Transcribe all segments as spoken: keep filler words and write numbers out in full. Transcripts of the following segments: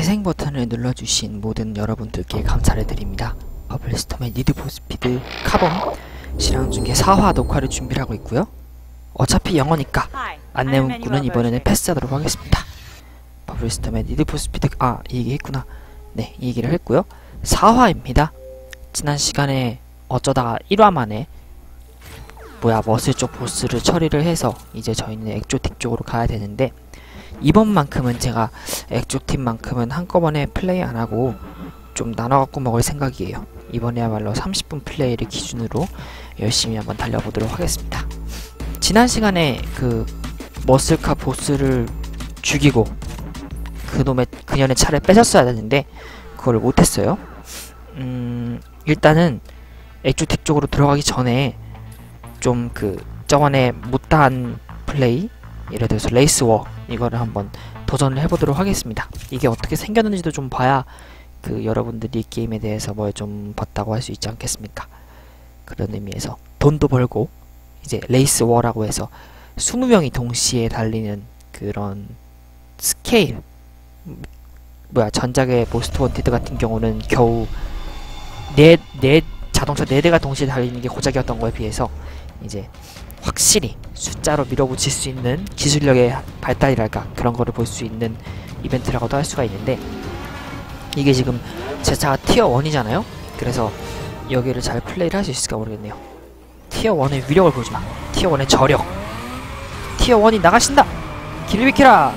인생 버튼을 눌러주신 모든 여러분들께 감사를 드립니다. 버블스톰의 니드 포 스피드 카본 실황 중에 사 화 녹화를 준비를 하고 있고요. 어차피 영어니까 안내 문구는 이번에는 패스하도록 하겠습니다. 버블스톰의 니드 포 스피드 아 이 얘기했구나. 네, 이 얘기를 했고요. 사 화입니다. 지난 시간에 어쩌다가 일 화 만에 뭐야 머슬 쪽 보스를 처리를 해서 이제 저희는 엑조틱 쪽으로 가야 되는데, 이번만큼은 제가 엑조틱만큼은 한꺼번에 플레이 안하고 좀 나눠갖고 먹을 생각이에요. 이번에야말로 삼십 분 플레이를 기준으로 열심히 한번 달려보도록 하겠습니다. 지난 시간에 그 머슬카 보스를 죽이고 그놈의 그년의 차를 뺏었어야 되는데 그걸 못했어요. 음 일단은 엑조틱 쪽으로 들어가기 전에 좀 그 저번에 못한 플레이, 예를 들어서 레이스워 이거를 한번 도전을 해보도록 하겠습니다. 이게 어떻게 생겼는지도 좀 봐야 그 여러분들이 게임에 대해서 뭘 좀 봤다고 할 수 있지 않겠습니까? 그런 의미에서 돈도 벌고 이제 레이스워라고 해서 이십 명이 동시에 달리는 그런 스케일, 뭐야 전작의 모스트 원티드 같은 경우는 겨우 네, 네 자동차 네 대가 동시에 달리는 게 고작이었던 거에 비해서 이제 확실히 숫자로 밀어붙일 수 있는 기술력의 발달이랄까 그런 거를 볼 수 있는 이벤트라고도 할 수가 있는데, 이게 지금 제 차가 티어 원이잖아요? 그래서 여기를 잘 플레이를 할 수 있을까 모르겠네요. 티어 원의 위력을 보여주마. 티어 원의 저력. 티어 원이 나가신다! 길 비키라!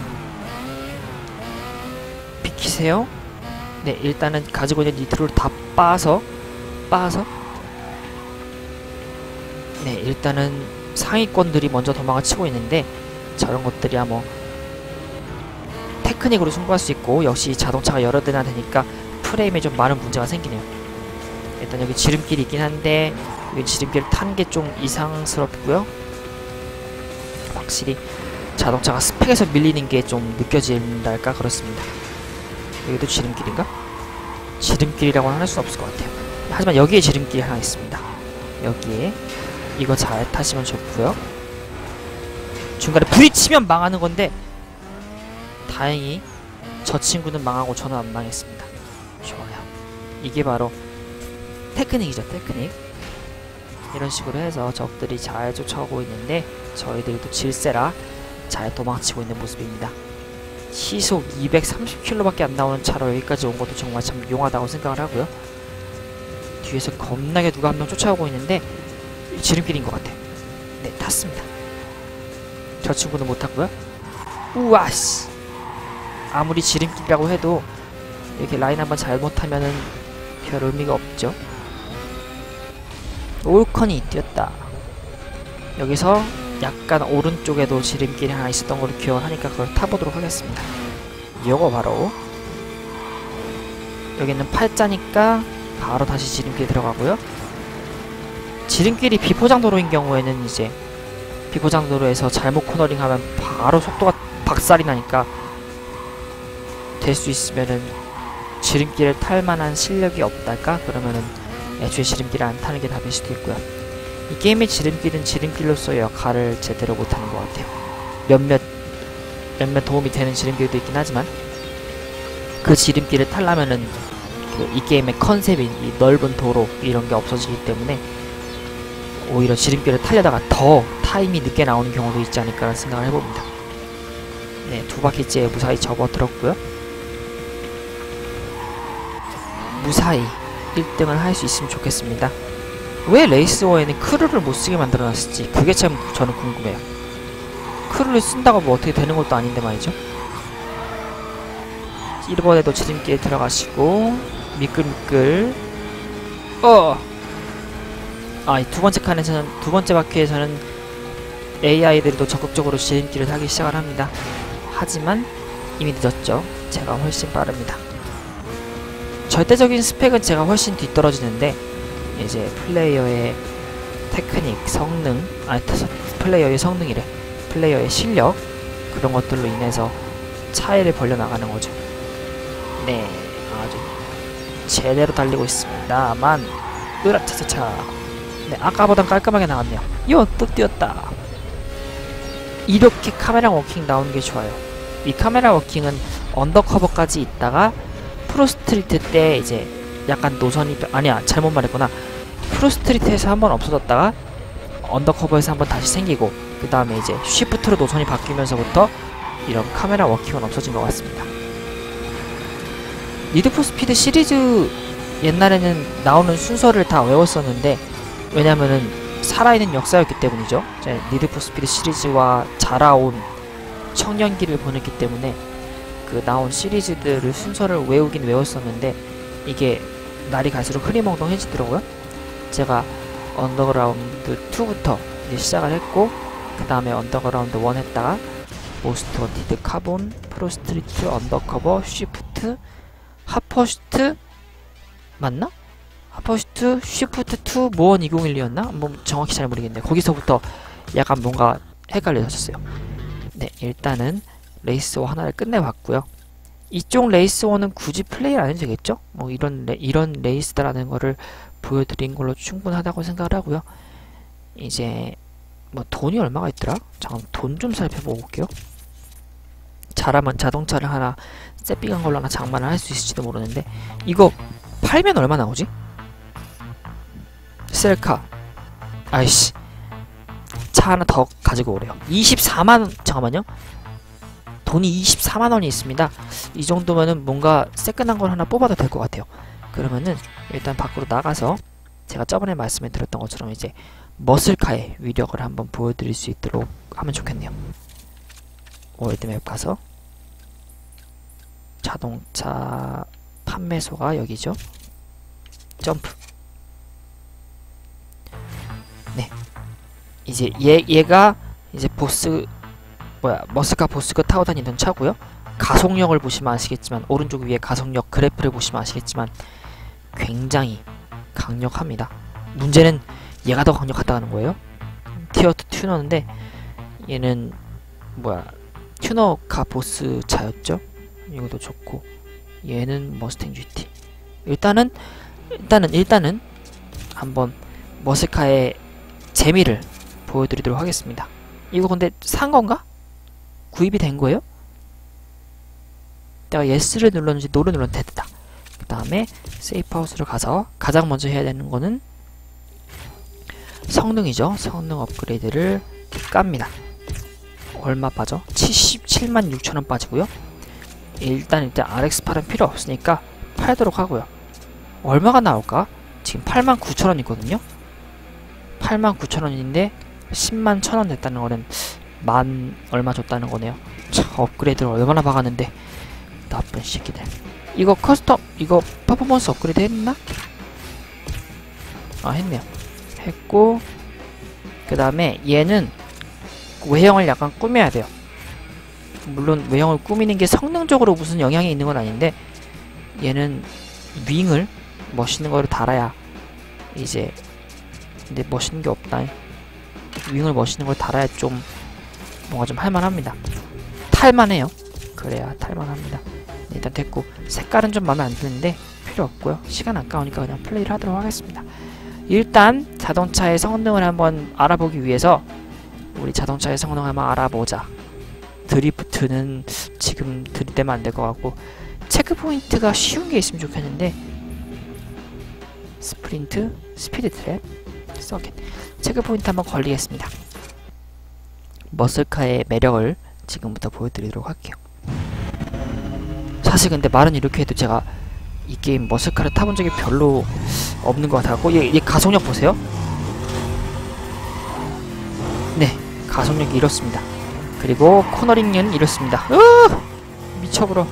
비키세요. 네, 일단은 가지고 있는 니트로를 다 빻아서 빻아서 네, 일단은 상위권들이 먼저 도망을 치고 있는데, 저런 것들이야 뭐 테크닉으로 승부할 수 있고, 역시 자동차가 여러 대나 되니까 프레임에 좀 많은 문제가 생기네요. 일단 여기 지름길이 있긴 한데 여기 지름길을 타는 게 좀 이상스럽고요. 확실히 자동차가 스펙에서 밀리는 게 좀 느껴진달까 그렇습니다. 여기도 지름길인가? 지름길이라고는 할 수 없을 것 같아요. 하지만 여기에 지름길이 하나 있습니다. 여기에 이거 잘 타시면 좋고요. 중간에 부딪히면 망하는 건데 다행히 저 친구는 망하고 저는 안 망했습니다. 좋아요. 이게 바로 테크닉이죠, 테크닉. 이런 식으로 해서 적들이 잘 쫓아오고 있는데 저희들도 질세라 잘 도망치고 있는 모습입니다. 시속 이백삼십 킬로미터밖에 안 나오는 차로 여기까지 온 것도 정말 참 용하다고 생각을 하고요. 뒤에서 겁나게 누가 한 명 쫓아오고 있는데 지름길인 것 같아. 네, 탔습니다. 저 친구는 못 탔고요. 우와씨, 아무리 지름길이라고 해도 이렇게 라인 한번 잘못하면은 별 의미가 없죠. 올컨이 뛰었다. 여기서 약간 오른쪽에도 지름길이 하나 있었던 걸로 기억을 하니까 그걸 타보도록 하겠습니다. 요거 바로 여기는 팔자니까 바로 다시 지름길 들어가고요. 지름길이 비포장도로인 경우에는 이제 비포장도로에서 잘못 코너링하면 바로 속도가 박살이 나니까 될 수 있으면은 지름길을 탈만한 실력이 없달까? 그러면은 애초에 지름길을 안 타는 게 답일 수도 있고요. 이 게임의 지름길은 지름길로서의 역할을 제대로 못하는 것 같아요. 몇몇 몇몇 도움이 되는 지름길도 있긴 하지만 그 지름길을 타려면은 그 이 게임의 컨셉인 이 넓은 도로 이런 게 없어지기 때문에 오히려 지름길을 타려다가 더 타임이 늦게 나오는 경우도 있지 않을까라는 생각을 해봅니다. 네, 두 바퀴째 무사히 접어들었고요. 무사히 일 등을 할 수 있으면 좋겠습니다. 왜 레이스워에는 크루를 못쓰게 만들어놨을지 그게 참 저는 궁금해요. 크루를 쓴다고 뭐 어떻게 되는 것도 아닌데 말이죠. 이번에도 지름길에 들어가시고 미끌미끌 어! 아, 이 두 번째 칸에서는, 두 번째 바퀴에서는 에이아이들도 적극적으로 지름길을 타기 시작을 합니다. 하지만 이미 늦었죠. 제가 훨씬 빠릅니다. 절대적인 스펙은 제가 훨씬 뒤떨어지는데 이제 플레이어의 테크닉, 성능, 아니 플레이어의 성능이래. 플레이어의 실력, 그런 것들로 인해서 차이를 벌려나가는 거죠. 네, 아주 제대로 달리고 있습니다만 으라차차차. 네, 아까보단 깔끔하게 나왔네요. 요! 또 뛰었다. 이렇게 카메라 워킹 나오는 게 좋아요. 이 카메라 워킹은 언더커버까지 있다가 프로스트리트 때 이제 약간 노선이 아니야 잘못 말했구나. 프로스트리트에서 한번 없어졌다가 언더커버에서 한번 다시 생기고 그 다음에 이제 쉬프트로 노선이 바뀌면서부터 이런 카메라 워킹은 없어진 것 같습니다. 니드포스피드 시리즈 옛날에는 나오는 순서를 다 외웠었는데 왜냐면은 살아있는 역사였기 때문이죠. 니드포스피드 시리즈와 자라온 청년기를 보냈기 때문에 그 나온 시리즈들을 순서를 외우긴 외웠었는데 이게 날이 갈수록 흐리멍덩해지더라고요. 제가 언더그라운드 투부터 이제 시작을 했고 그 다음에 언더그라운드 원 했다가 모스트 원티드, 카본, 프로스트리트, 언더커버, 쉬프트, 하퍼슈트 맞나? 하퍼슈트, 쉬프트 투, 모원 이천십이었나? 뭐 정확히 잘 모르겠네. 거기서부터 약간 뭔가 헷갈려졌어요. 네, 일단은 레이스 원 하나를 끝내봤고요. 이쪽 레이스 원은 굳이 플레이를 안 해도 되겠죠? 뭐 이런 레, 이런 레이스다라는 거를 보여드린 걸로 충분하다고 생각을 하고요. 이제 뭐 돈이 얼마가 있더라? 잠깐 돈 좀 살펴보고 올게요. 잘하면 자동차를 하나 세핑한 걸로 하나 장만을 할 수 있을지도 모르는데 이거 팔면 얼마 나오지? 셀카 아이씨 차 하나 더 가지고 오래요. 이십사만 원 잠깐만요. 돈이 이십사만 원이 있습니다. 이 정도면은 뭔가 새끈한 걸 하나 뽑아도 될 것 같아요. 그러면은 일단 밖으로 나가서 제가 저번에 말씀해 드렸던 것처럼 이제 머슬카의 위력을 한번 보여드릴 수 있도록 하면 좋겠네요. 월드맵 가서 자동차 판매소가 여기죠. 점프. 네. 이제 얘, 얘가 이제 보스 뭐야 머슬카 보스가 타고 다니던 차고요. 가속력을 보시면 아시겠지만 오른쪽 위에 가속력 그래프를 보시면 아시겠지만 굉장히 강력합니다. 문제는 얘가 더 강력하다는 거예요. 티어 투 튜너인데 얘는 뭐야 튜너카 보스 차였죠. 이것도 좋고 얘는 머스탱 지티. 일단은 일단은 일단은 한번 머슬카의 재미를 보여드리도록 하겠습니다. 이거 근데 산 건가? 구입이 된 거예요? 내가 예스를 눌렀는지 노를 눌렀는데 됐다. 그 다음에 세이프하우스를 가서 가장 먼저 해야 되는 거는 성능이죠. 성능 업그레이드를 깝니다. 얼마 빠져? 칠십칠만 육천 원 빠지고요. 일단 일단 알엑스 팔은 필요 없으니까 팔도록 하고요. 얼마가 나올까? 지금 팔만 구천 원 있거든요. 팔만 구천 원인데 십만 천 원 냈다는 거는 만 얼마 줬다는 거네요. 참 업그레이드를 얼마나 박았는데 나쁜 새끼들. 이거 커스텀 이거 퍼포먼스 업그레이드 했나? 아 했네요. 했고 그 다음에 얘는 외형을 약간 꾸며야 돼요. 물론 외형을 꾸미는 게 성능적으로 무슨 영향이 있는 건 아닌데 얘는 윙을 멋있는 거로 달아야 이제 근데 멋있는 게 없다. 윙을 멋있는 걸 달아야 좀 뭔가 좀 할만합니다. 탈만해요. 그래야 탈만합니다. 일단 됐고 색깔은 좀 마음에 안 드는데 필요 없고요. 시간 아까우니까 그냥 플레이를 하도록 하겠습니다. 일단 자동차의 성능을 한번 알아보기 위해서 우리 자동차의 성능을 한번 알아보자. 드리프트는 지금 들이대면 안 될 것 같고 체크포인트가 쉬운 게 있으면 좋겠는데 스프린트, 스피드 트랩, 서킷 체크포인트 한번 걸리겠습니다. 머슬카의 매력을 지금부터 보여드리도록 할게요. 사실 근데 말은 이렇게 해도 제가 이 게임 머슬카를 타본 적이 별로 없는 것 같아갖고 얘, 얘 가속력 보세요. 네, 가속력이 이렇습니다. 그리고 코너링은 이렇습니다. 으 미쳐버려.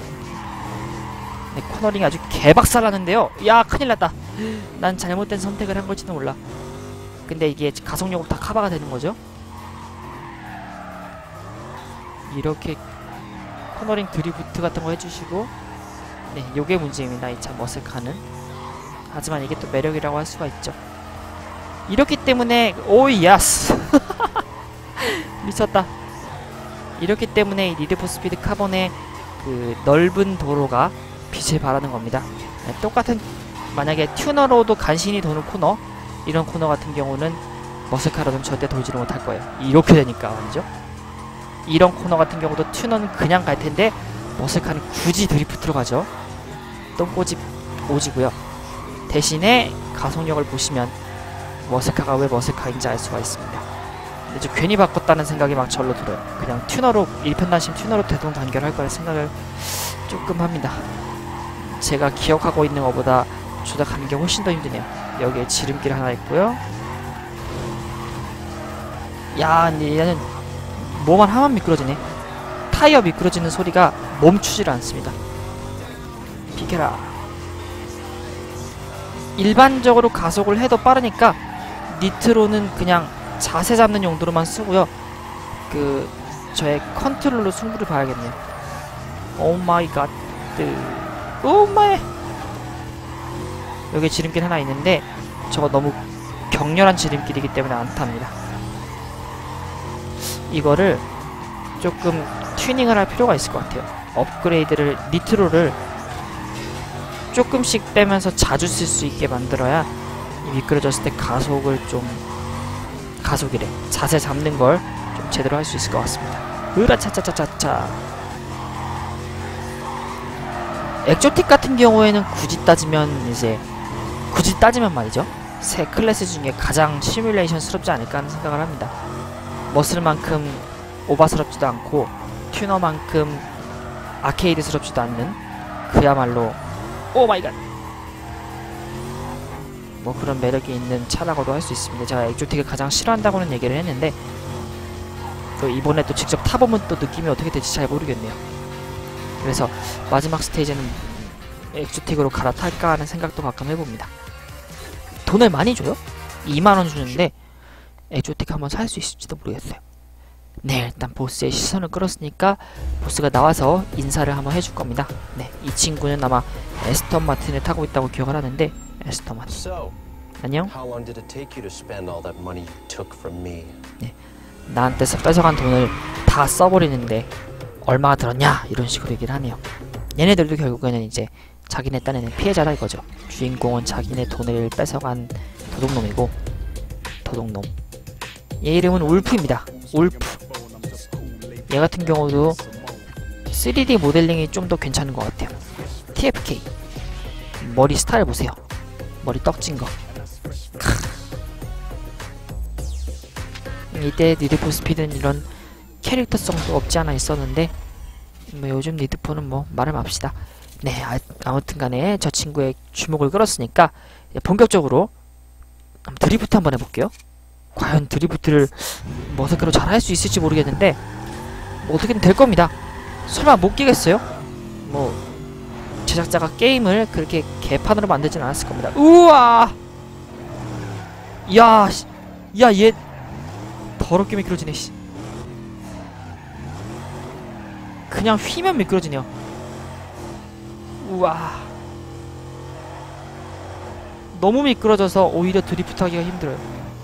네, 코너링이 아주 개박살나는데요. 야 큰일났다. 난 잘못된 선택을 한 걸지도 몰라. 근데 이게 가속력으로 다 커버가 되는 거죠. 이렇게 코너링 드리프트 같은 거 해주시고 네, 요게 문제입니다. 이 차 머슬카는. 하지만 이게 또 매력이라고 할 수가 있죠. 이렇기 때문에 오이 야스 미쳤다. 이렇기 때문에 이 니드포스피드 카본의 그 넓은 도로가 빛을 발하는 겁니다. 네, 똑같은 만약에 튜너로도 간신히 도는 코너 이런 코너 같은 경우는 머슬카로는 절대 돌지를 못할 거예요. 이렇게 되니까 말이죠. 이런 코너 같은 경우도 튜너는 그냥 갈 텐데 머슬카는 굳이 드리프트로 가죠. 똥꼬집 오지고요. 대신에 가속력을 보시면 머슬카가 왜 머슬카인지 알 수가 있습니다. 근데 저 괜히 바꿨다는 생각이 막 절로 들어요. 그냥 튜너로 일편단심 튜너로 대동단결할 거라 생각을 조금 합니다. 제가 기억하고 있는 것보다 조작하는 게 훨씬 더 힘드네요. 여기에 지름길 하나 있고요. 야, 근데 얘는 뭐만 하면 미끄러지네. 타이어 미끄러지는 소리가 멈추질 않습니다. 비켜라. 일반적으로 가속을 해도 빠르니까 니트로는 그냥 자세 잡는 용도로만 쓰고요. 그 저의 컨트롤로 승부를 봐야겠네요. 오 마이 갓. 오 마이. 여기 지름길 하나 있는데 저거 너무 격렬한 지름길이기 때문에 안 탑니다. 이거를 조금 튜닝을 할 필요가 있을 것 같아요. 업그레이드를, 니트로를 조금씩 빼면서 자주 쓸 수 있게 만들어야 이 미끄러졌을 때 가속을 좀 가속이래 자세 잡는 걸 좀 제대로 할 수 있을 것 같습니다. 으라차차차차차. 엑조틱 같은 경우에는 굳이 따지면 이제 굳이 따지면 말이죠. 새 클래스 중에 가장 시뮬레이션스럽지 않을까 하는 생각을 합니다. 머슬만큼 오바스럽지도 않고 튜너만큼 아케이드스럽지도 않는 그야말로 오마이갓 뭐 그런 매력이 있는 차라고도 할 수 있습니다. 제가 엑조틱을 가장 싫어한다고는 얘기를 했는데 또 이번에 또 직접 타보면 또 느낌이 어떻게 될지 잘 모르겠네요. 그래서 마지막 스테이지는 엑조틱으로 갈아탈까 하는 생각도 가끔 해봅니다. 돈을 많이 줘요? 이만 원 주는데 엑조틱 한번 살 수 있을지도 모르겠어요. 네, 일단 보스의 시선을 끌었으니까 보스가 나와서 인사를 한번 해줄 겁니다. 네, 이 친구는 아마 에스턴 마틴을 타고 있다고 기억을 하는데 에스턴 마틴. So, 안녕? 네, 나한테 뺏어간 돈을 다 써버리는데 얼마가 들었냐? 이런 식으로 얘기를 하네요. 얘네들도 결국에는 이제 자기네 딴에는 피해자다 이거죠. 주인공은 자기네 돈을 뺏어간 도둑놈이고 도둑놈. 얘 이름은 울프입니다. 울프. 얘 같은 경우도 쓰리디 모델링이 좀 더 괜찮은 것 같아요. 티에프케이. 머리 스타일 보세요. 머리 떡진 거. 이때 니드포 스피드는 이런 캐릭터성도 없지 않아 있었는데 뭐 요즘 니드포는 뭐 말을 맙시다. 네, 아, 아무튼 간에 저 친구의 주목을 끌었으니까 본격적으로 한번 드리프트 한번 해볼게요. 과연 드리프트를 머슬카로 잘 할 수 있을지 모르겠는데 뭐 어떻게든 될 겁니다. 설마 못 끼겠어요? 뭐 제작자가 게임을 그렇게 개판으로 만들진 않았을 겁니다. 우와! 야, 야, 얘 더럽게 미끄러지네. 씨. 그냥 휘면 미끄러지네요. 우와. 너무 미끄러져서 오히려 드리프트 하기가 힘들어요.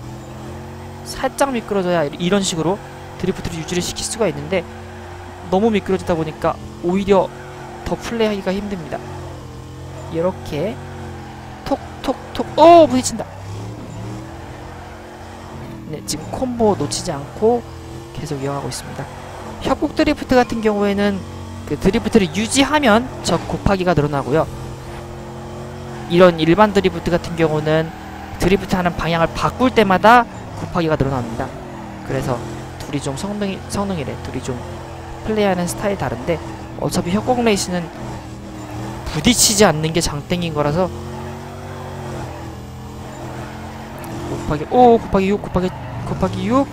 살짝 미끄러져야 이런 식으로 드리프트를 유지를 시킬 수가 있는데 너무 미끄러지다 보니까 오히려 더 플레이하기가 힘듭니다. 이렇게 톡톡톡 오! 부딪힌다. 네, 지금 콤보 놓치지 않고 계속 이어가고 있습니다. 협곡 드리프트 같은 경우에는 그 드리프트를 유지하면 저 곱하기가 늘어나고요. 이런 일반 드리프트 같은 경우는 드리프트 하는 방향을 바꿀 때마다 곱하기가 늘어납니다. 그래서 둘이 좀 성능이, 성능이래. 둘이 좀 플레이하는 스타일이 다른데 어차피 협곡 레이스는 부딪히지 않는 게 장땡인 거라서 곱하기 오 곱하기 육 곱하기 곱하기 육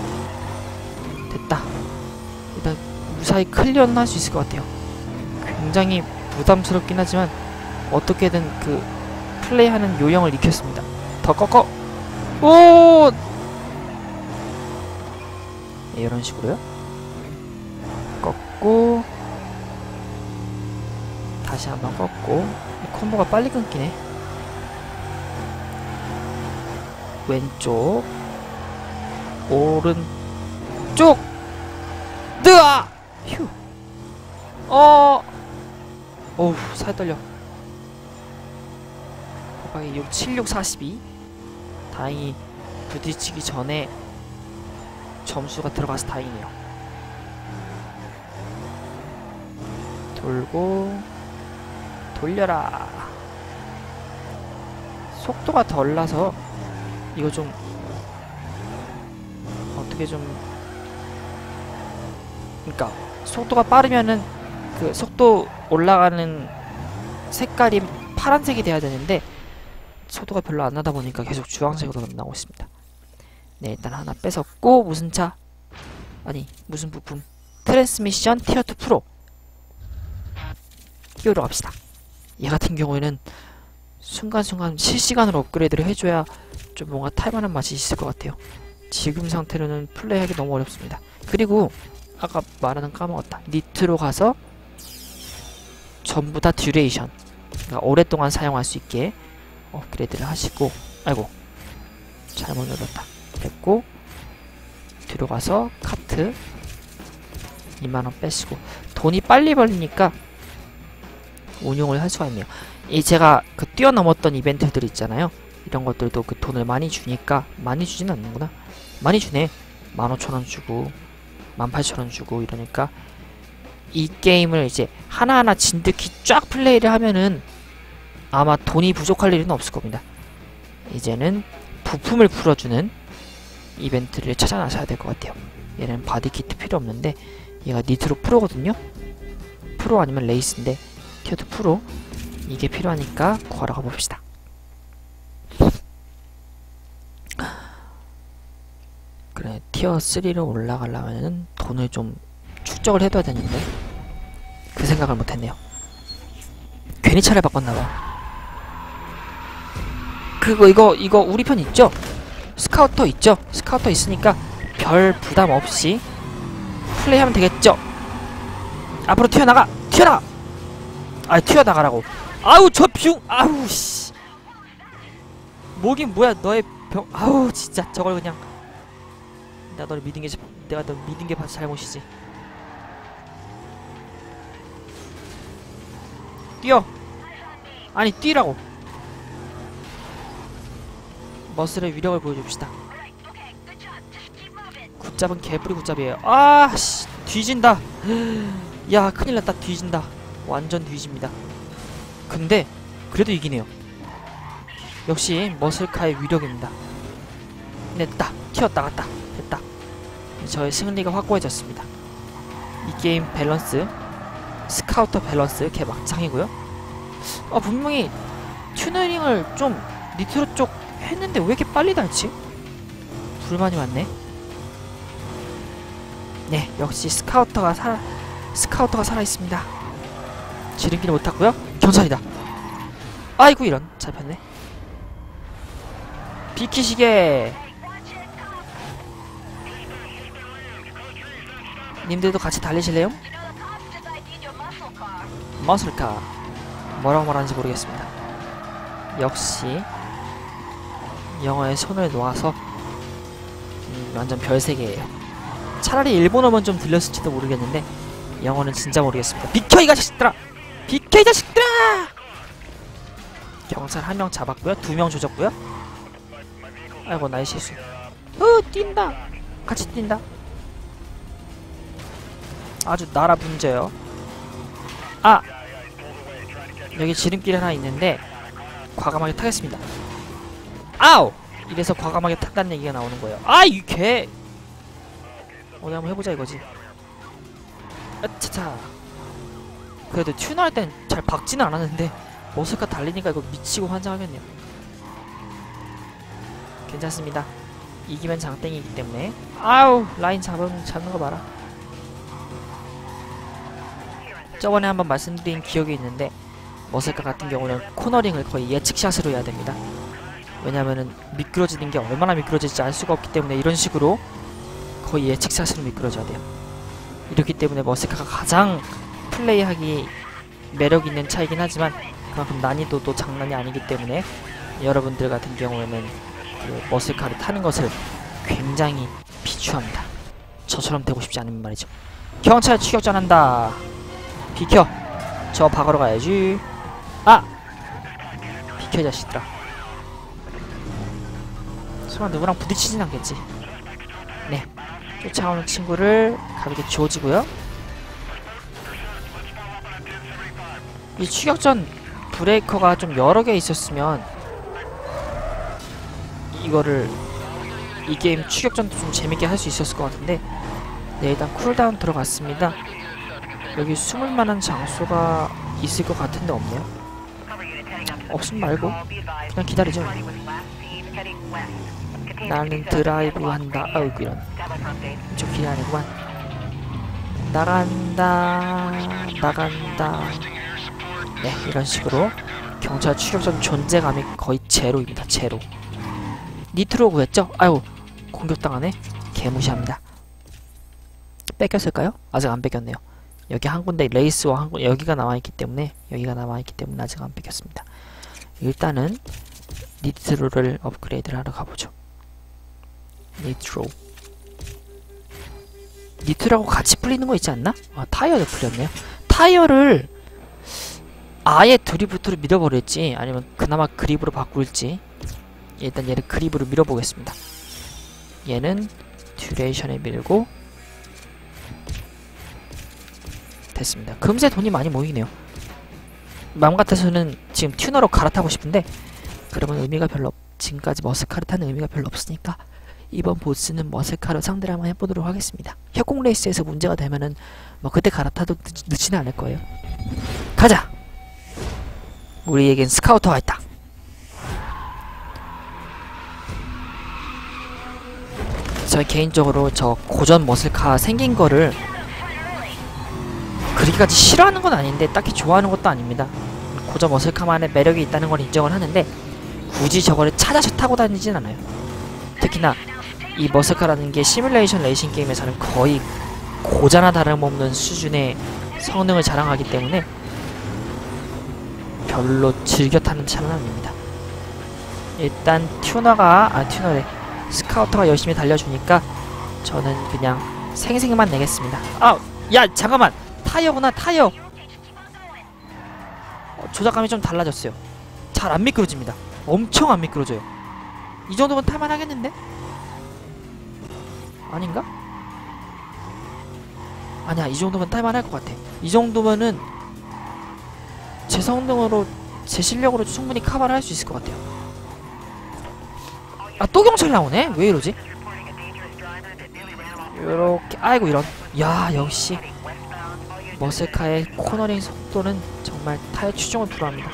됐다. 일단 무사히 클리어는 할 수 있을 것 같아요. 굉장히 부담스럽긴 하지만 어떻게든 그 플레이하는 요령을 익혔습니다. 더 꺾어 오 네, 이런 식으로요. 꺾고 다시 한번 꺾고 콤보가 빨리 끊기네. 왼쪽 오른쪽 느아 휴 어 어우 살 떨려. 곱하기 육 칠육 사십이 다행히 부딪히기 전에 점수가 들어가서 다행이네요. 돌고 돌려라. 속도가 덜 나서 이거 좀 어떻게 좀 그러니까 속도가 빠르면은 그 속도 올라가는 색깔이 파란색이 돼야 되는데 속도가 별로 안 나다 보니까 계속 주황색으로 나오고 있습니다. 네, 일단 하나 뺏었고 무슨 차? 아니 무슨 부품? 트랜스미션 티어 투 프로 끼우러 갑시다. 얘 같은 경우에는 순간순간 실시간으로 업그레이드를 해줘야 좀 뭔가 탈만한 맛이 있을 것 같아요. 지금 상태로는 플레이하기 너무 어렵습니다. 그리고 아까 말하는 까먹었다. 니트로 가서 전부 다 듀레이션, 그러니까 오랫동안 사용할 수 있게 업그레이드를 하시고, 아이고 잘못 눌렀다. 됐고 뒤로 가서 카트 이만 원 빼시고, 돈이 빨리 벌리니까 운용을 할 수가 있네요. 이 제가 그 뛰어넘었던 이벤트들 있잖아요. 이런 것들도 그 돈을 많이 주니까, 많이 주진 않는구나. 많이 주네. 만 오천 원 주고 만 팔천 원 주고 이러니까 이 게임을 이제 하나하나 진득히 쫙 플레이를 하면은 아마 돈이 부족할 일은 없을 겁니다. 이제는 부품을 풀어주는 이벤트를 찾아 나서야 될 것 같아요. 얘는 바디키트 필요 없는데 얘가 니트로 프로거든요. 프로 아니면 레이스인데 티어 투 프로 이게 필요하니까 구하러 가봅시다. 그래, 티어 쓰리로 올라가려면 돈을 좀 축적을 해둬야 되는데 그 생각을 못했네요. 괜히 차를 바꿨나봐. 그거 이거 이거 우리 편 있죠? 스카우터 있죠? 스카우터 있으니까 별 부담 없이 플레이하면 되겠죠? 앞으로 튀어나가! 튀어나가! 아, 튀어나가라고. 아우, 저 뷰! 아우, 씨. 뭐긴 뭐야, 너의 병. 아우, 진짜 저걸 그냥. 나 너를 믿은 게, 내가 너 믿은 게 잘못이지. 뛰어! 아니, 뛰라고! 머슬의 위력을 보여줍시다. 굿잡은 개뿌리 굿잡이에요. 아, 씨. 뒤진다. 야, 큰일 났다. 뒤진다. 완전 뒤집니다. 근데 그래도 이기네요. 역시 머슬카의 위력입니다. 냈다. 튀었다 갔다. 됐다. 저의 승리가 확고해졌습니다. 이 게임 밸런스, 스카우터 밸런스 개막장이고요. 아, 분명히 튜너링을 좀 니트로 쪽 했는데 왜 이렇게 빨리 닳지? 불만이 많네. 네, 역시 스카우터가 살아 스카우터가 살아있습니다. 지름길을 못 탔고요. 경찰이다. 아이고, 이런. 잡혔네. 비키시게. 님들도 같이 달리실래요? 머슬카. 뭐라고 말하는지 모르겠습니다. 역시 영어에 손을 놓아서 음, 완전 별세계예요. 차라리 일본어만 좀 들렸을지도 모르겠는데 영어는 진짜 모르겠습니다. 비켜 이 자식들아! 비켜 이 자식들아! 경찰 한 명 잡았고요. 두 명 조졌고요. 아이고, 나의 실수. 으, 뛴다. 같이 뛴다. 아주 나라 문제요. 아! 여기 지름길 하나 있는데 과감하게 타겠습니다. 아우! 이래서 과감하게 탄다는 얘기가 나오는 거예요. 아, 이 개! 어디 한번 해보자 이거지. 아차차. 그래도 튜너 할 땐 잘 박지는 않았는데 머슬카 달리니까 이거 미치고 환장하겠네요. 괜찮습니다. 이기면 장땡이기 때문에. 아우, 라인 잡은, 잡는 거 봐라. 저번에 한번 말씀드린 기억이 있는데 머슬카 같은 경우는 코너링을 거의 예측샷으로 해야 됩니다. 왜냐면은 미끄러지는 게 얼마나 미끄러질지 알 수가 없기 때문에 이런 식으로 거의 예측샷으로 미끄러져야 돼요. 이렇기 때문에 머슬카가 가장 플레이하기 매력있는 차이긴 하지만 그만큼 난이도도 장난이 아니기 때문에 여러분들 같은 경우에는 그 머슬카를 타는 것을 굉장히 비추합니다. 저처럼 되고 싶지 않으면 말이죠. 경찰 추격전한다. 비켜. 저 박으러 가야지. 아! 비켜 이 자식들아. 설마 누구랑 부딪히진 않겠지. 네, 쫓아오는 친구를 가볍게 지워지고요. 이 추격전 브레이커가 좀 여러 개 있었으면 이거를 이 게임 추격전도 좀 재밌게 할 수 있었을 것 같은데. 네, 일단 쿨다운 들어갔습니다. 여기 숨을 만한 장소가 있을 것 같은데 없네요. 없음 말고 그냥 기다리죠. 나는 드라이브 한다. 아우 이런 좀 기다리구만. 나간다 나간다. 네, 이런 식으로 경찰 추격전 존재감이 거의 제로입니다. 제로. 니트로 구했죠? 아유, 공격당하네. 개무시합니다. 뺏겼을까요? 아직 안 뺏겼네요. 여기 한 군데 레이스와 한 군데 여기가 남아있기 때문에 여기가 남아있기 때문에 아직 안 뺏겼습니다. 일단은 니트로를 업그레이드를 하러 가보죠. 니트로. 니트로하고 같이 풀리는 거 있지 않나? 아, 타이어도 풀렸네요. 타이어를 아예 드리프트로 밀어버릴지 아니면 그나마 그립으로 바꿀지. 일단 얘를 그립으로 밀어보겠습니다. 얘는 듀레이션에 밀고 됐습니다. 금세 돈이 많이 모이네요. 마음 같아서는 지금 튜너로 갈아타고 싶은데 그러면 의미가 별로 없... 지금까지 머스카를 타는 의미가 별로 없으니까 이번 보스는 머스카로 상대를 한번 해보도록 하겠습니다. 협공 레이스에서 문제가 되면은 뭐 그때 갈아타도 늦, 늦지는 않을 거예요. 가자! 우리에겐 스카우터가 있다. 저 개인적으로 저 고전 머슬카 생긴 거를 그렇게까지 싫어하는 건 아닌데 딱히 좋아하는 것도 아닙니다. 고전 머슬카만의 매력이 있다는 걸 인정을 하는데 굳이 저거를 찾아서 타고 다니진 않아요. 특히나 이 머슬카라는 게 시뮬레이션 레이싱 게임에서는 거의 고자나 다름없는 수준의 성능을 자랑하기 때문에 별로 즐겨 타는 차는 아닙니다. 일단 튜너가 아 튜너래 스카우터가 열심히 달려주니까 저는 그냥 생생만 내겠습니다. 아! 야! 잠깐만! 타이어구나 타이어! 어, 조작감이 좀 달라졌어요. 잘 안 미끄러집니다. 엄청 안 미끄러져요. 이 정도면 탈만하겠는데? 아닌가? 아니야, 이 정도면 탈만할 것 같아. 이 정도면은 제 성능으로 제 실력으로 충분히 커버를 할 수 있을 것 같아요. 아, 또 경찰 나오네? 왜 이러지? 요렇게 아이고 이런. 야, 역시 머슬카의 코너링 속도는 정말 타이어 추종을 불허합니다.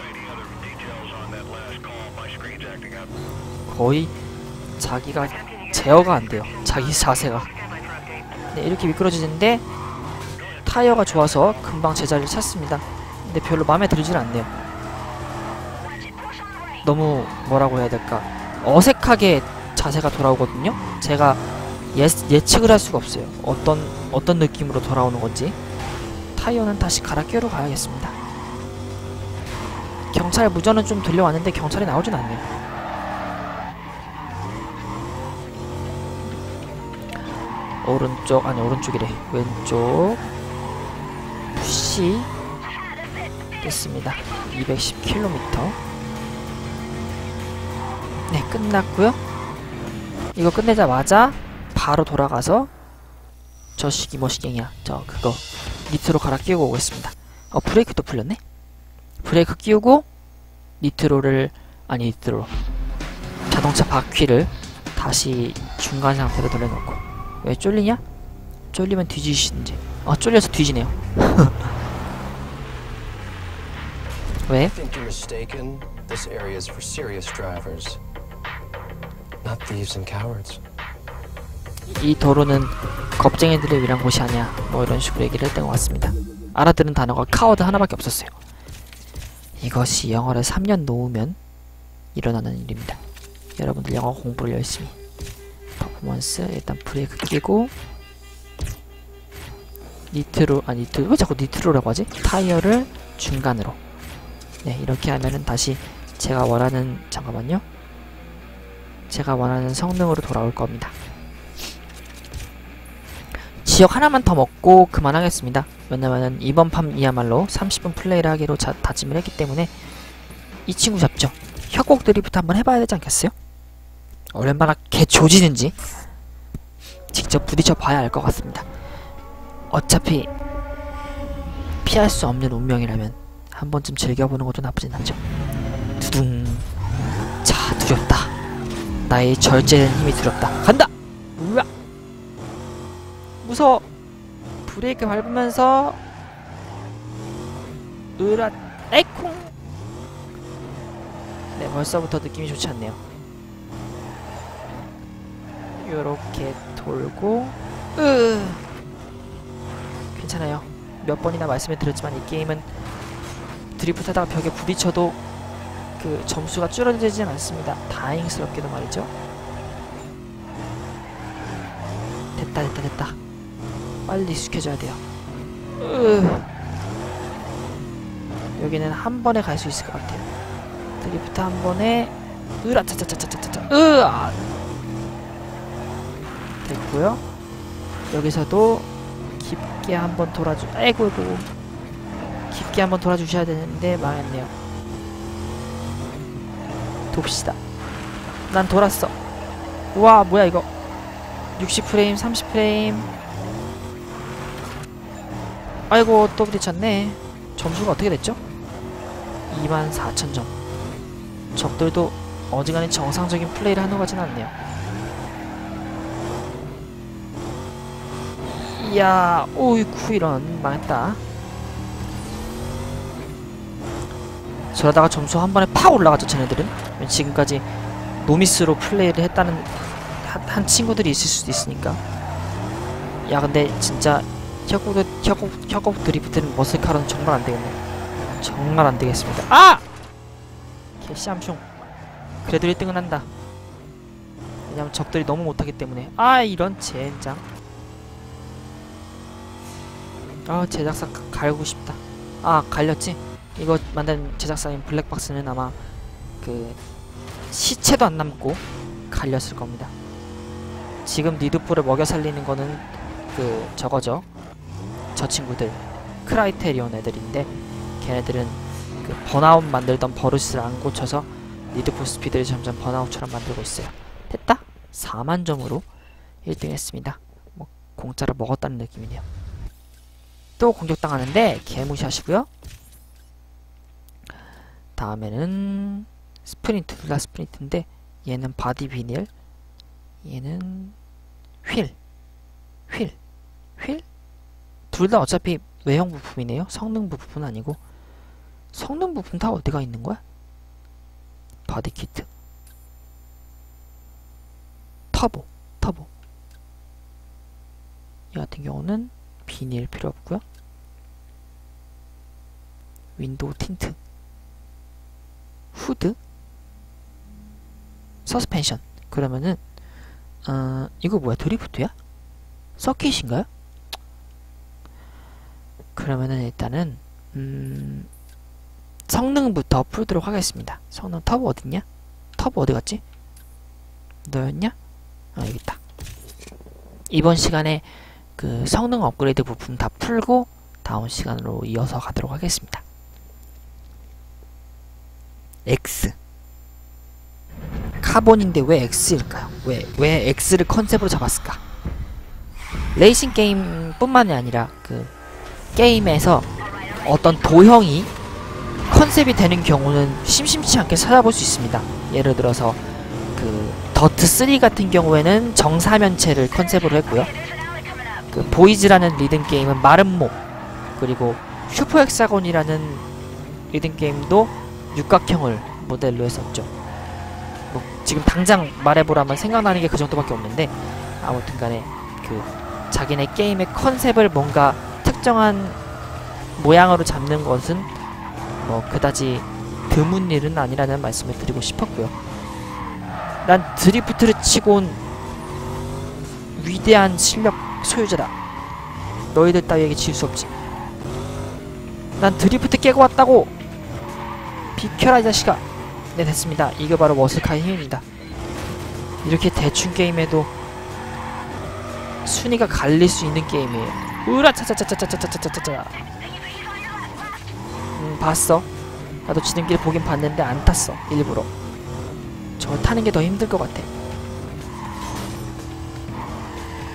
거의 자기가 제어가 안 돼요. 자기 자세가. 네, 이렇게 미끄러지는데 타이어가 좋아서 금방 제자리를 찾습니다. 근데 별로 마음에 들질 않네요. 너무 뭐라고 해야 될까? 어색하게 자세가 돌아오거든요. 제가 예, 예측을 할 수가 없어요. 어떤 어떤 느낌으로 돌아오는 건지. 타이어는 다시 갈아 끼우러 가야겠습니다. 경찰 무전은 좀 들려왔는데 경찰이 나오진 않네요. 오른쪽 아니 오른쪽이래. 왼쪽 푸시 됐습니다. 이백십 킬로미터. 네, 끝났고요. 이거 끝내자마자 바로 돌아가서 저 시기 뭐 시경이야 저 그거 니트로 갈아 끼우고 오겠습니다. 어, 브레이크도 풀렸네? 브레이크 끼우고 니트로를 아니 니트로 자동차 바퀴를 다시 중간 상태로 돌려놓고. 왜 쫄리냐? 쫄리면 뒤지시든지. 아, 쫄려서 뒤지네요. 왜? 이 도로는 겁쟁이들을 위한 곳이 아니야. 뭐 이런 식으로 얘기를 했던 것 같습니다. 알아들은 단어가 카워드 하나밖에 없었어요. 이것이 영어를 삼 년 놓으면 일어나는 일입니다. 여러분들 영어 공부를 열심히. 퍼포먼스 일단 브레이크 끼고 니트로 아 니트로 왜 자꾸 니트로라고 하지? 타이어를 중간으로. 네, 이렇게 하면은 다시 제가 원하는 잠깐만요. 제가 원하는 성능으로 돌아올 겁니다. 지역 하나만 더 먹고 그만하겠습니다. 왜냐면은 이번 판이야말로 삼십 분 플레이를 하기로 자, 다짐을 했기 때문에 이 친구 잡죠. 협곡 드리프트 한번 해봐야 되지 않겠어요? 얼마나 개 조지는지 직접 부딪혀 봐야 알 것 같습니다. 어차피 피할 수 없는 운명이라면 한 번쯤 즐겨보는 것도 나쁘진 않죠. 두둥. 자, 두렵다. 나의 절제된 힘이 두렵다. 간다! 우와! 무서워! 브레이크 밟으면서 으라 에콩! 네, 벌써부터 느낌이 좋지 않네요. 요렇게 돌고 으 괜찮아요. 몇 번이나 말씀을 드렸지만 이 게임은 드리프트 하다가 벽에 부딪혀도 그 점수가 줄어들진 않습니다. 다행스럽게도 말이죠. 됐다 됐다 됐다. 빨리 익숙해져야 돼요. 으 여기는 한 번에 갈 수 있을 것 같아요. 드리프트 한 번에 으라 차차차차차차 으아 됐고요. 여기서도 깊게 한번 돌아주 아이고 아이고 깊게 한번 돌아주셔야 되는데 망했네요. 돕시다. 난 돌았어. 우와 뭐야 이거. 육십 프레임 삼십 프레임. 아이고 또 부딪혔네. 점수가 어떻게 됐죠? 이만 사천 점. 적들도 어지간히 정상적인 플레이를 하는 것 같진 않네요. 이야 오이쿠 이런 망했다. 저러다가 점수 한 번에 팍 올라가죠. 쟤네들은 지금까지 노미스로 플레이를 했다는 한, 한 친구들이 있을 수도 있으니까. 야 근데 진짜 혁국 혁국 혁국 드리프트는 머슬카로는 정말 안 되겠네. 정말 안 되겠습니다. 아! 개씨암숑. 그래도 일 등은 한다. 왜냐면 적들이 너무 못하기 때문에. 아 이런 젠장. 아 제작사 가, 갈고 싶다. 아 갈렸지? 이거 만든 제작사인 블랙박스는 아마 그 시체도 안 남고 갈렸을 겁니다. 지금 니드풀을 먹여 살리는 거는 그 저거죠. 저 친구들 크라이테리온 애들인데 걔네들은 그 번아웃 만들던 버릇을 안 고쳐서 니드풀 스피드를 점점 번아웃처럼 만들고 있어요. 됐다? 사만 점으로 일 등 했습니다. 뭐 공짜로 먹었다는 느낌이네요. 또 공격당하는데 개무시하시고요. 다음에는 스프린트, 둘 다 스프린트인데 얘는 바디 비닐, 얘는 휠, 휠, 휠? 둘 다 어차피 외형 부품이네요. 성능 부품은 아니고. 성능 부품 다 어디가 있는 거야? 바디 키트, 터보, 터보. 이 같은 경우는 비닐 필요 없고요. 윈도우 틴트, 후드, 서스펜션. 그러면은 어, 이거 뭐야? 드리프트야? 서킷인가요? 그러면은 일단은 음, 성능부터 풀도록 하겠습니다. 성능 터보 어딨냐? 터보 어디 갔지? 너였냐? 아 여기 있다. 이번 시간에 그 성능 업그레이드 부품 다 풀고 다음 시간으로 이어서 가도록 하겠습니다. X 카본인데 왜 X일까요? 왜, 왜 X를 컨셉으로 잡았을까? 레이싱 게임 뿐만이 아니라 그 게임에서 어떤 도형이 컨셉이 되는 경우는 심심치 않게 찾아볼 수 있습니다. 예를 들어서 그 더트 쓰리 같은 경우에는 정사면체를 컨셉으로 했고요. 그 보이즈라는 리듬 게임은 마른 목, 그리고 슈퍼 헥사곤이라는 리듬 게임도 육각형을 모델로 했었죠. 뭐 지금 당장 말해보라면 생각나는 게 그 정도밖에 없는데, 아무튼간에 그 자기네 게임의 컨셉을 뭔가 특정한 모양으로 잡는 것은 뭐 그다지 드문 일은 아니라는 말씀을 드리고 싶었고요. 난 드리프트를 치곤 위대한 실력 소유자다. 너희들 따위에게 질 수 없지. 난 드리프트 깨고 왔다고. 비켜라 이 자식아. 네 됐습니다. 이게 바로 머슬카의 힘입니다. 이렇게 대충 게임에도 순위가 갈릴 수 있는 게임이에요. 으라 차차차차차차차차차차. 음 봤어. 나도 지름길 보긴 봤는데 안 탔어. 일부러. 저걸 타는 게 더 힘들 것 같아.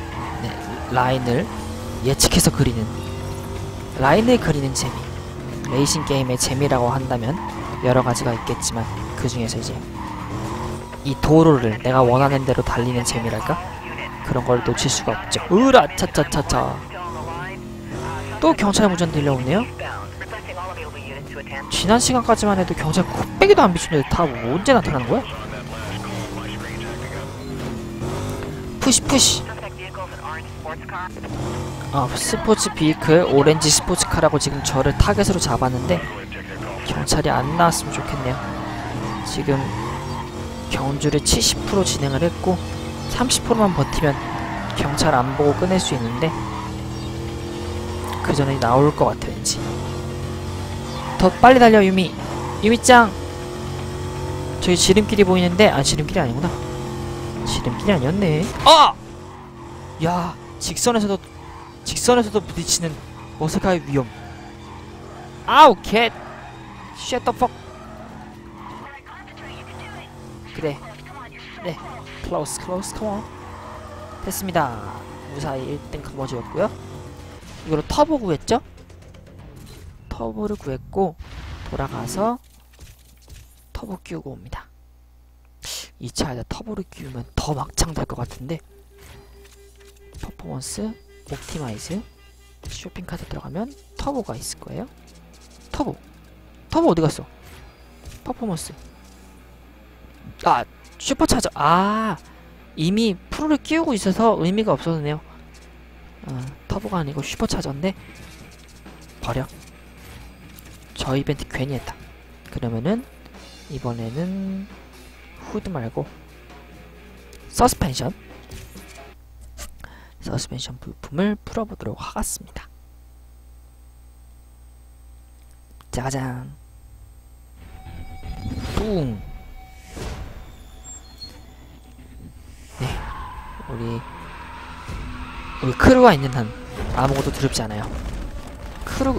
네, 라인을 예측해서 그리는, 라인을 그리는 재미. 레이싱 게임의 재미라고 한다면 여러 가지가 있겠지만 그 중에서 이제 이 도로를 내가 원하는 대로 달리는 재미랄까? 그런 걸 놓칠 수가 없죠. 으라 차차차차. 또 경찰 무전 들려오네요. 지난 시간까지만 해도 경찰 코빼기도 안 비추는데 다 언제 나타나는 거야? 푸시 푸시. 아, 스포츠 비클 오렌지 스포츠카라고 지금 저를 타겟으로 잡았는데 경찰이 안 나왔으면 좋겠네요. 지금 경주를 칠십 퍼센트 진행을 했고 삼십 퍼센트만 버티면 경찰 안 보고 끝낼 수 있는데 그 전에 나올 것 같아 왠지. 더 빨리 달려 유미. 유미짱. 저기 지름길이 보이는데 아 지름길이 아니구나. 지름길이 아니었네. 아! 야 직선에서도 직선에서도 부딪히는 머스카의 위험. 아우 캣. Shut the fuck. 그래. 네. Close, close, come on. 됐습니다. 무사히 일 등 커버지였고요. 이거로 터보 구했죠? 터보를 구했고 돌아가서 터보 끼우고 옵니다. 이 차에다 터보를 끼우면 더 막창 될 것 같은데. 퍼포먼스, 옵티마이즈, 쇼핑카드 들어가면 터보가 있을 거예요. 터보. 터보 어디 갔어? 퍼포먼스. 아, 슈퍼차저. 아, 이미 프로를 끼우고 있어서 의미가 없었네요. 어, 터보가 아니고 슈퍼차저인데 버려. 저 이벤트 괜히 했다. 그러면은 이번에는 후드 말고 서스펜션 서스펜션 부품을 풀어보도록 하겠습니다. 짜잔. 뿡. 네, 우리 우리 크루가 있는 한 아무것도 두렵지 않아요. 크루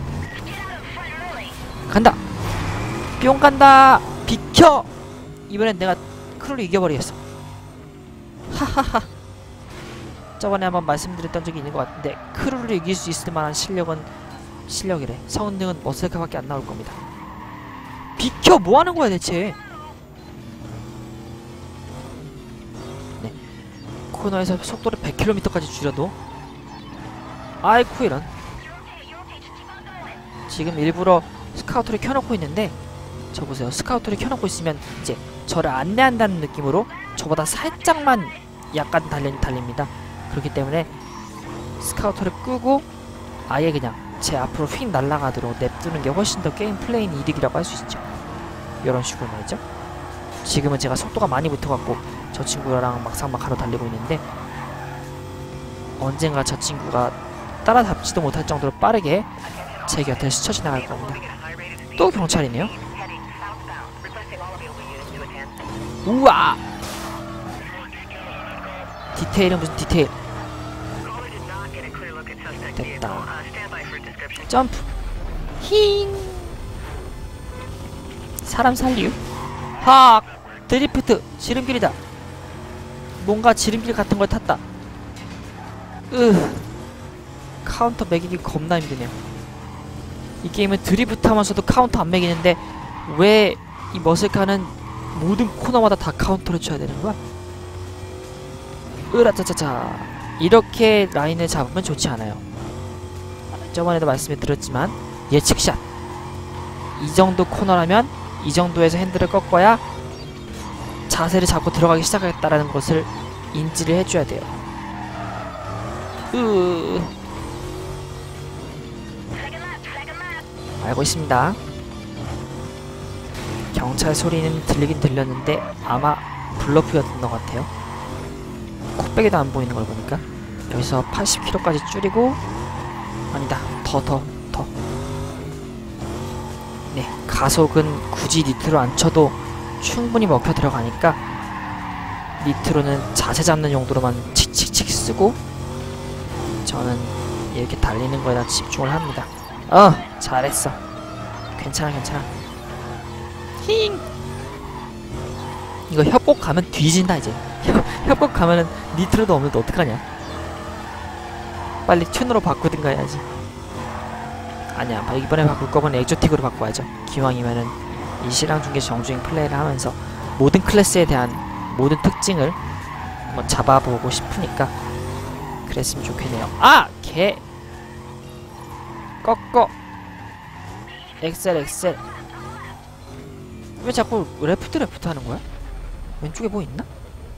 간다. 뿅 간다. 비켜. 이번엔 내가 크루를 이겨버리겠어. 하하하. 저번에 한번 말씀드렸던 적이 있는 것 같은데 크루를 이길 수 있을 만한 실력은 실력이래. 성능은 머슬카밖에 안 나올 겁니다. 비켜. 뭐 하는 거야 대체? 네. 코너에서 속도를 백 킬로미터까지 줄여도 아이쿠 이런. 지금 일부러 스카우터를 켜놓고 있는데 저 보세요. 스카우터를 켜놓고 있으면 이제 저를 안내한다는 느낌으로 저보다 살짝만 약간 달리, 달립니다. 그렇기 때문에 스카우터를 끄고 아예 그냥 제 앞으로 휙 날아가도록 냅두는 게 훨씬 더 게임 플레이는 이득이라고 할 수 있죠. 이런 식으로 말이죠. 지금은 제가 속도가 많이 붙어갖고 저 친구랑 막상막하로 달리고 있는데 언젠가 저 친구가 따라잡지도 못할 정도로 빠르게 제 곁을 스쳐 지나갈 겁니다. 또 경찰이네요. 우와! 디테일은 무슨 디테일. 됐다. 점프. 힝. 사람 살리유. 하. 드리프트. 지름길이다. 뭔가 지름길 같은 걸 탔다. 으. 카운터 매기기 겁나 힘드네요. 이 게임은 드리프트 하면서도 카운터 안 매기는데 왜 이 머슬카는 모든 코너마다 다 카운터를 쳐야 되는 거야? 으라차차차. 이렇게 라인을 잡으면 좋지 않아요. 저번에도 말씀을 드렸지만 예측샷. 이 정도 코너라면 이 정도에서 핸들을 꺾어야 자세를 잡고 들어가기 시작하겠다라는 것을 인지를 해줘야 돼요. 으. 알고 있습니다. 경찰 소리는 들리긴 들렸는데 아마 블러프였던 것 같아요. 코빼기도 안 보이는 걸 보니까. 여기서 팔십 킬로미터까지 줄이고 아니다. 더 더 더. 네, 가속은 굳이 니트로 안 쳐도 충분히 먹혀 들어가니까 니트로는 자세 잡는 용도로만 칙칙칙 쓰고 저는 이렇게 달리는 거에다 집중을 합니다. 어, 잘했어. 괜찮아 괜찮아. 힝. 이거 협곡 가면 뒤진다 이제. 협곡 가면은 니트로도 없는데 어떡하냐. 빨리 튠으로 바꾸든가 해야지. 아니야, 이번에 바꿀 거면 엑조틱으로 바꿔야죠. 기왕이면은 이 실황 중계 정주행 플레이를 하면서 모든 클래스에 대한 모든 특징을 한번 잡아보고 싶으니까 그랬으면 좋겠네요. 아! 개! 꺾어! 엑셀 엑셀. 왜 자꾸 레프트 레프트 하는 거야? 왼쪽에 뭐 있나?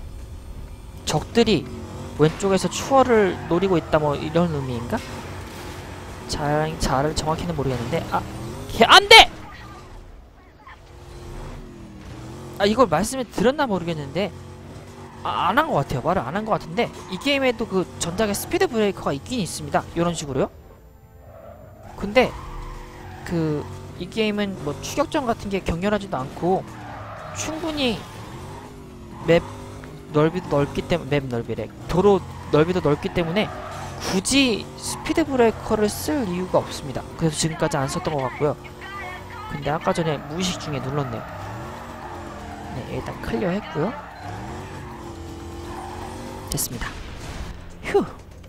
적들이 왼쪽에서 추월을 노리고 있다 뭐 이런 의미인가? 잘, 잘 정확히는 모르겠는데 아! 개 안돼! 아 이걸 말씀을 드렸나 모르겠는데 아, 안 한 것 같아요. 말을 안 한 것 같은데 이 게임에도 그 전작의 스피드 브레이커가 있긴 있습니다. 이런 식으로요. 근데 그 이 게임은 뭐 추격전 같은 게 격렬하지도 않고 충분히 맵 넓이도 넓기 때문에 맵 넓이래 도로 넓이도 넓기 때문에 굳이 스피드 브레이커를 쓸 이유가 없습니다. 그래서 지금까지 안 썼던 것 같고요. 근데 아까 전에 무의식 중에 눌렀네요. 네, 일단 클리어 했고요. 됐습니다. 휴!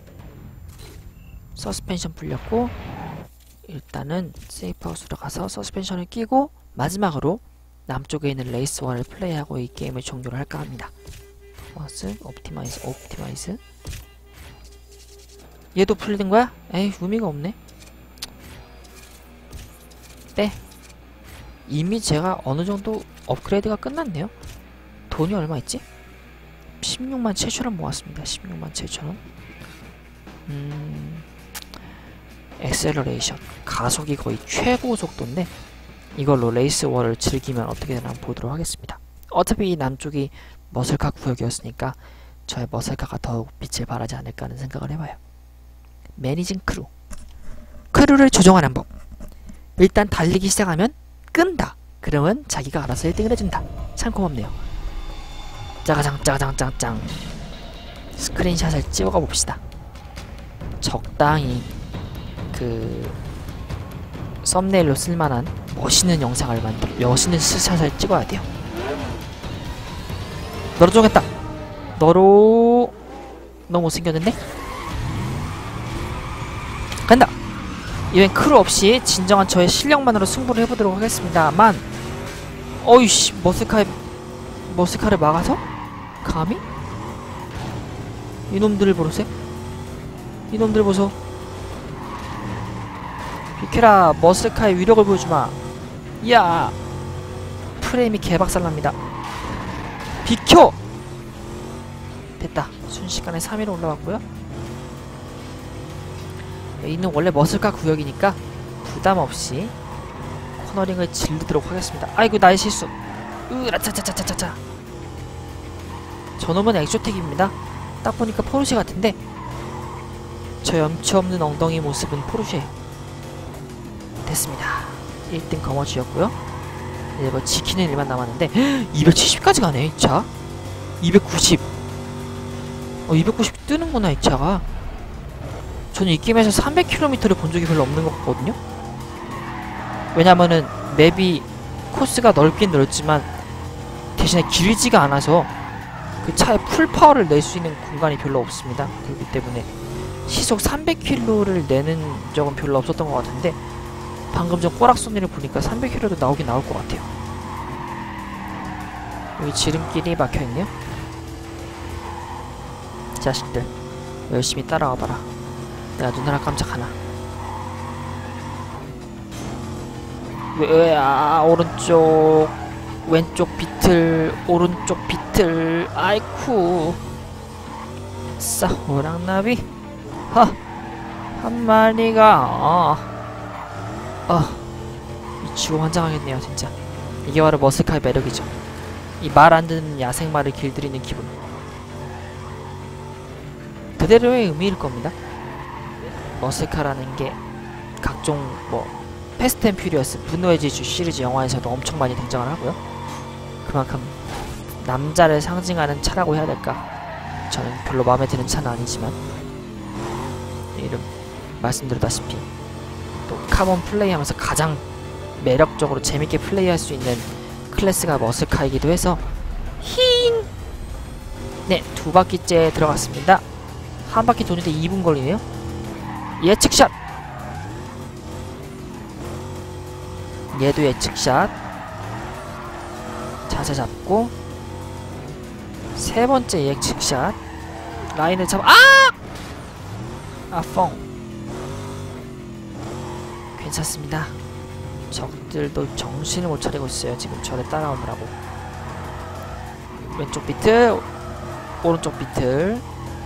서스펜션 풀렸고 일단은 세이프하우스로 가서 서스펜션을 끼고 마지막으로 남쪽에 있는 레이스원을 플레이하고 이 게임을 종료를 할까 합니다. 버스, 옵티마이즈, 옵티마이즈. 얘도 풀리는 거야? 에이, 의미가 없네. 네. 이미 제가 어느 정도 업그레이드가 끝났네요. 돈이 얼마 있지? 십육만 칠천 원 모았습니다. 십육만 칠천 원. 음... 엑셀러레이션. 가속이 거의 최고 속도인데 이걸로 레이스워를 즐기면 어떻게 되나 한번 보도록 하겠습니다. 어차피 이 남쪽이 머슬카 구역이었으니까 저의 머슬카가 더욱 빛을 발하지 않을까 하는 생각을 해봐요. 매니징 크루. 크루를 조정하는 법. 일단 달리기 시작하면 끈다. 그러면 자기가 알아서 일 등을 해준다. 참 고맙네요. 짜가장 짜가장 짱짱. 스크린샷을 찍어가 봅시다. 적당히 그 썸네일로 쓸만한 멋있는 영상을 만들 멋있는 스샷을 찍어야 돼요. 너로 정했다. 너로 너무 못생겼는데? 간다. 이번엔 크루 없이 진정한 저의 실력만으로 승부를 해보도록 하겠습니다만 어이씨 머스카의 머스카를 막아서? 감히? 이놈들을 보세요. 이놈들 보소. 비켜라. 머스카의 위력을 보여주마. 이야. 프레임이 개박살납니다. 비켜! 됐다. 순식간에 삼 위로 올라왔고요. 이는 원래 머슬카 구역이니까 부담없이 코너링을 질르도록 하겠습니다. 아이고 나의 실수. 으라차차차차차. 저놈은 엑조틱입니다. 딱 보니까 포르쉐 같은데 저 염치 없는 엉덩이 모습은 포르쉐. 됐습니다. 일 등 거머쥐였고요. 이제 뭐 지키는 일만 남았는데 이백칠십까지 가네 이 차. 이백구십. 어 이백구십 뜨는구나 이 차가. 저는 이 게임에서 삼백 킬로미터를 본 적이 별로 없는 것 같거든요. 왜냐면은 맵이 코스가 넓긴 넓지만 대신에 길지가 않아서 그 차에 풀파워를 낼 수 있는 공간이 별로 없습니다. 그렇기 때문에 시속 삼백 킬로미터를 내는 적은 별로 없었던 것 같은데 방금 전 꼬락소리를 보니까 삼백 킬로미터도 나오긴 나올 것 같아요. 여기 지름길이 막혀있네요. 자식들 열심히 따라와봐라. 내가 눈 하나 깜짝 하나. 왜, 아, 오른쪽 왼쪽 비틀 오른쪽 비틀. 아이쿠 싸 호랑나비. 하! 한 마리가 어. 어 미치고 환장하겠네요 진짜. 이게 바로 머스카의 매력이죠. 이 말 안 듣는 야생마를 길들이는 기분. 그대로의 의미일 겁니다. 머스카라는 게 각종 뭐 패스트 앤 퓨리어스, 분노의 질주 시리즈 영화에서도 엄청 많이 등장을 하고요. 그만큼 남자를 상징하는 차라고 해야 될까? 저는 별로 마음에 드는 차는 아니지만 이름 말씀드렸다시피 또 카본 플레이하면서 가장 매력적으로 재밌게 플레이할 수 있는 클래스가 머스카이기도 해서 힝! 네, 두 바퀴째 들어갔습니다. 한 바퀴 도는데 이 분 걸리네요. 예측샷! 얘도 예측샷. 자세 잡고 세 번째 예측샷. 라인을 잡아. 아! 아, 펑. 괜찮습니다. 적들도 정신을 못 차리고 있어요. 지금 저를 따라오느라고. 왼쪽 비틀, 오른쪽 비틀.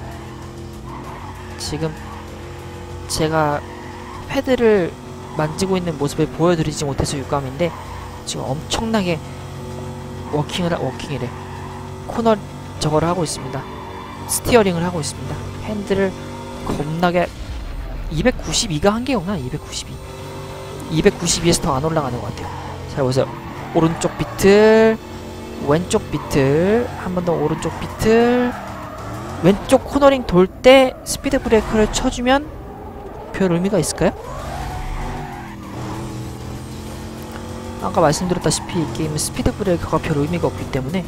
지금 제가 패드를 만지고 있는 모습을 보여드리지 못해서 유감인데 지금 엄청나게 워킹을, 하, 워킹이래. 코너 저거를 하고 있습니다. 스티어링을 하고 있습니다. 핸들을 겁나게 이백구십이가 한계구나. 이백구십이. 이백구십이에서 더 안 올라가는 것 같아요. 잘 보세요. 오른쪽 비틀, 왼쪽 비틀, 한 번 더 오른쪽 비틀. 왼쪽 코너링 돌 때 스피드 브레이크를 쳐주면 별 의미가 있을까요? 아까 말씀드렸다시피 이 게임은 스피드 브레이크가 별 의미가 없기 때문에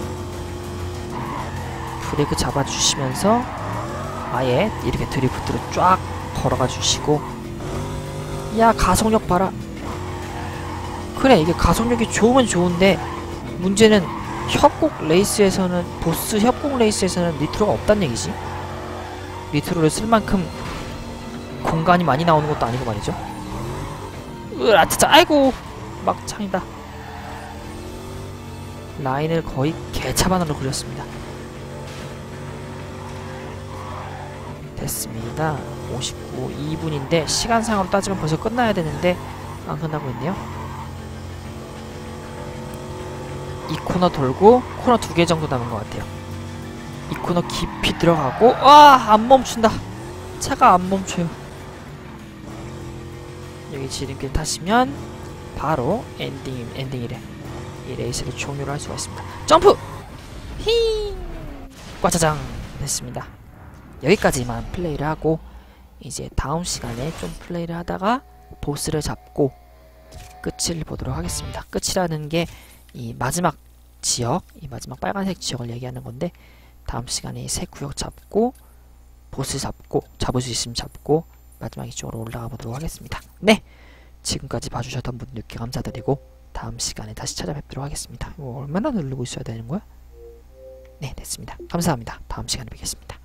브레이크 잡아주시면서 아예 이렇게 드리프트로 쫙 걸어가 주시고. 야, 가속력 봐라. 그래, 이게 가속력이 좋으면 좋은데 문제는 협곡 레이스에서는, 보스 협곡 레이스에서는 니트로가 없단 얘기지. 니트로를 쓸 만큼 공간이 많이 나오는 것도 아니고 말이죠. 으아, 진짜, 아이고, 막창이다. 라인을 거의 개차반으로 그렸습니다. 됐습니다. 오십구, 이 분인데 시간상으로 따지면 벌써 끝나야 되는데 안 끝나고 있네요. 이 코너 돌고 코너 두 개 정도 남은 것 같아요. 이 코너 깊이 들어가고, 아! 안 멈춘다. 차가 안 멈춰요. 여기 지름길 타시면 바로 엔딩, 엔딩이래. 이 레이스를 종료를 할 수가 있습니다. 점프! 히! 꽈짜장! 됐습니다. 여기까지만 플레이를 하고 이제 다음 시간에 좀 플레이를 하다가 보스를 잡고 끝을 보도록 하겠습니다. 끝이라는 게 이 마지막 지역, 이 마지막 빨간색 지역을 얘기하는 건데, 다음 시간에 새 구역 잡고 보스 잡고, 잡을 수 있으면 잡고 마지막 이쪽으로 올라가 보도록 하겠습니다. 네! 지금까지 봐주셨던 분들께 감사드리고 다음 시간에 다시 찾아뵙도록 하겠습니다. 이거 얼마나 누르고 있어야 되는 거야? 네, 됐습니다. 감사합니다. 다음 시간에 뵙겠습니다.